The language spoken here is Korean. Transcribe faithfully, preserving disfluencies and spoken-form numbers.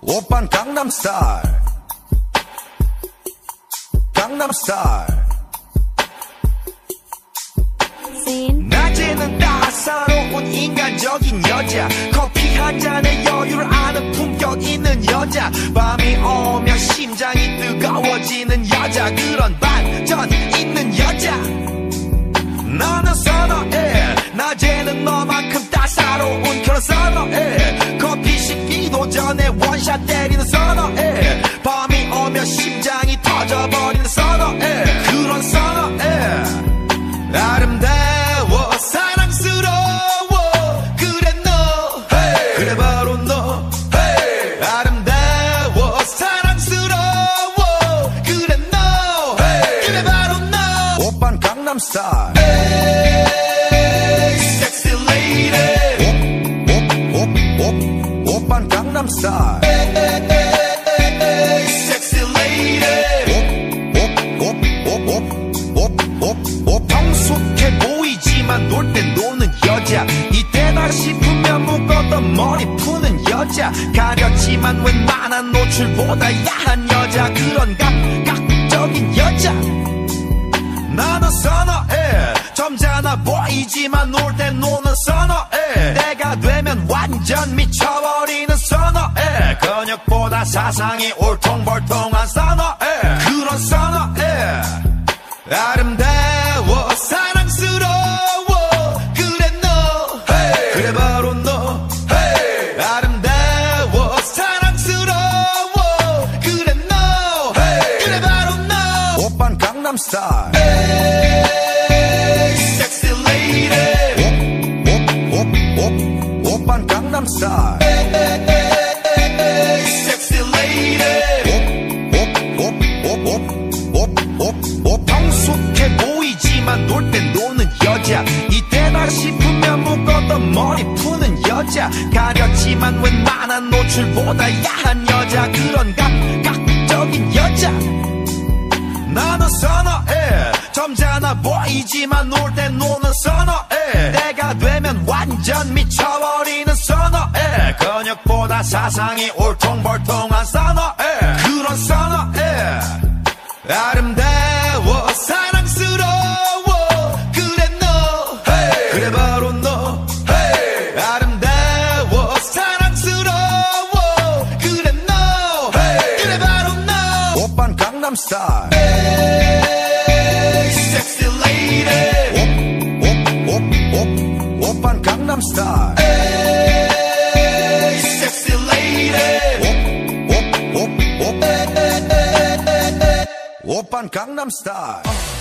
오빤 강남스타일 강남스타일 낮에는 따사로운 인간적인 여자 커피 한 잔에 여유를 아는 품격 있는 여자 밤이 오면 심장이 뜨거워지는 여자 그런 반전 있는 여자 나는 선어해 낮에는 너만큼 따사로운 그런 선어해 커피 식기도 전에 원샷 때리는 선어해 밤이 오면 심장이 터져버리는 선어해 그런 선어해 아름다워 사랑스러워 그래 너 hey. 그래 바로 너 hey. 아름다워 사랑스러워 그래 너 hey. 그래 바로 너 오빤 강남스타일 hey. 섹시 레이디 오, 오, 오, 오, 오빤 강남스타일 hey. 섹시 레이디 오, 오, 오, 오, 오, 오, 오, 성숙해 보이지만 놀 땐 노는 여자 이때다 싶으면 묶었던 머리 푸는 여자 가렸지만 웬만한 노출보다 야한 여자 그런 감각적인 여자 나는 선어해 점잖아 보이지만 놀 땐 노는 선어해 내가 되면 완전 미쳐버리는 선어해 근육보다 사상이 올통벌통한 선어해 그런 선어해 아름다워 사랑스러워 그래 너 hey. 그래 바로 너 hey. 아름다워 사랑스러워 그래 너 hey. 그래 바로 너 오빤 강남스타일 hey. 섹시 레이디 오, 오, 오, 오, 오빤 강남스타일 hey. 섹시 레이디 오, 오, 오, 오, 오, 오, 오, 성숙해 보이지만 놀 땐 노는 여자 이때다 싶으면 묶었던 머리 푸는 여자 가렸지만 웬만한 노출보다 야한 여자 그런 감각적인 여자 나는 선어해 점잖아 보이지만 놀 땐 노는 선어해 내가 되면 완전 미쳐버리는 선어해 근육보다 사상이 올통벌통한 선어해 그런 선어해 아름다워 사랑스러워 그래 너 hey. 그래 바로 너 hey. 아름다워 사랑스러워 그래 너 hey. 그래 바로 너 오빤 강남스타일 hey. 섹시 레이디 오, 오, 오, 오, 오빤 강남스타일 hey. 섹시 레이디 오, 오, 오, 오, 오빤 강남스타일